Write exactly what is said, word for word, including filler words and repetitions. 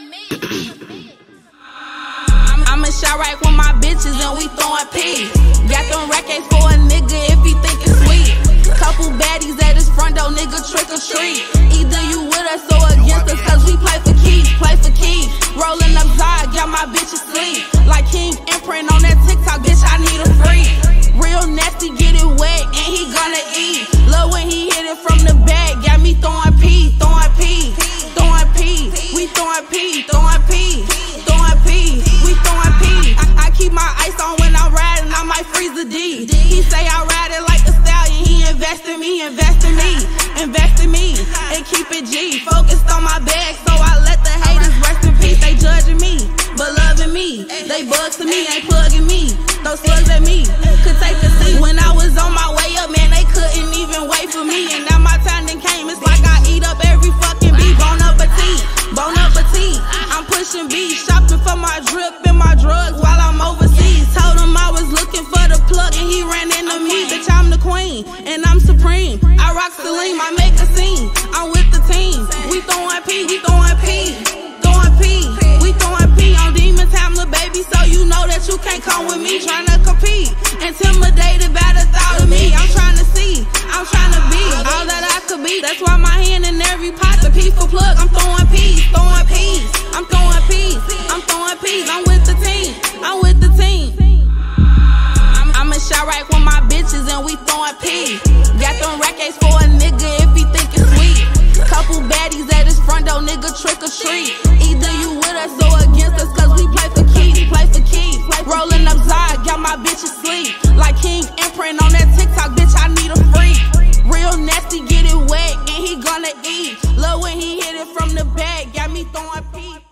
I'ma shot right with my bitches and we throwin' P. Got them rackets for a nigga if he think it's sweet. Couple baddies at his front door, nigga trick or treat. Either you with us or against us, cause we play for keys, play for keys. Rollin' up Zod, got my bitches sleep. Like King imprint on that TikTok, bitch, I need a free. Real nasty, get it wet, and he gonna eat. Love when he hit it from the back, got me throwin' P, throwin' P, throwin' P. We throwin' P, throwin' P, throwin' P. We throwin' P. I, I keep my ice on when I'm riding, I might freeze the D. He say I ride it like a stallion, he invest in me, invest in me, invest in me, and keep it G. Focused on my bag, so I let the haters rest in peace. They judging me, but loving me. They bugs to me, ain't plugging me. Those slugs at me could take a seat. When I was on my way up, man, they couldn't even wait for me. And now my time then came, it's like I eat up every fucking beat. Bon appetit, bon appetit. I'm pushing B, shopping for my drip and my drugs while I'm overseas. Told him I was looking for the plug and he ran into me. Bitch, I'm the queen and I'm supreme. I rock Celine, I make a scene. I'm with the team. We throwin' P, we throwin' P, throwin' P. We throwin' P on demon time, little baby, so you know that you can't come with me. Tryna compete, intimidated by the thought of me. I'm tryna see, I'm tryna be all that I could be. That's why my hand in every pot, the P for plug. I'm throwin' P's, throwin' P's. I'm throwin' P's, I'm throwin' P's. I'm with the team, I'm with the team. I'm, I'ma shot right with my bitches and we throwin' P. Got them rackets for a nigga if he think it's sweet. Couple baddies at his front door, nigga trick or treat. Either you with us or against us, cause we play for keys, play for keys. Rollin' up Zod, got my bitches sleep. Like King imprint on that TikTok, bitch, I need a free. Real nasty, get it wet, and he gonna eat. Love when he hit it from the back, got me throwin' P.